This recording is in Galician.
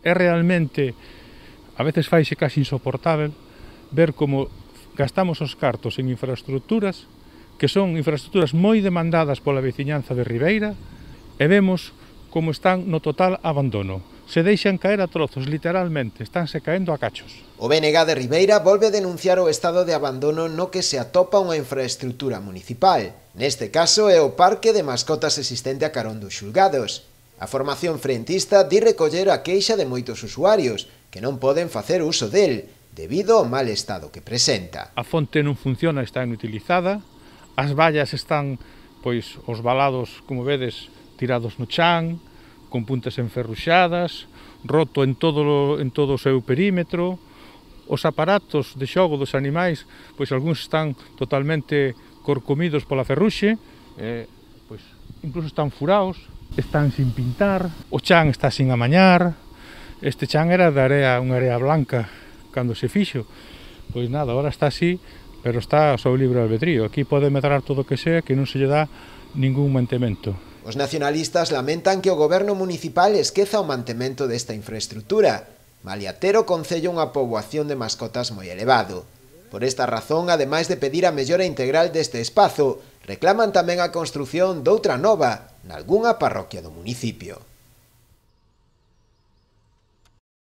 É realmente, a veces faise casi insoportável, ver como gastamos os cartos en infraestructuras que son infraestructuras moi demandadas pola veciñanza de Ribeira e vemos como están no total abandono. Se deixan caer a trozos, literalmente, estánse caendo a cachos. O BNG de Ribeira volve a denunciar o estado de abandono no que se atopa unha infraestructura municipal. Neste caso é o parque de mascotas existente a carón dos xulgados. A formación frentista di recoller a queixa de moitos usuarios que non poden facer uso del, debido ao mal estado que presenta. A fonte non funciona, está inutilizada, as vallas están, pois, os valados, como vedes, tirados no chan, con puntas enferruxadas, roto en todo o seu perímetro. Os aparatos de xogo dos animais, pois algúns están totalmente corcomidos pola ferruxe, pois incluso están furaos, están sin pintar, o chan está sin amañar. Este chan era de area, unha area blanca cando se fixo, pois nada, agora está así, pero está ao seu libre albedrío. Aquí pode medrar todo o que sea, que non se lle dá ningún mantemento. Os nacionalistas lamentan que o goberno municipal esqueza o mantemento desta infraestructura, malia ter o concello unha poboación de mascotas moi elevado. Por esta razón, ademais de pedir a mellora integral deste espazo, reclaman tamén a construción doutra nova nalgunha parroquia do municipio.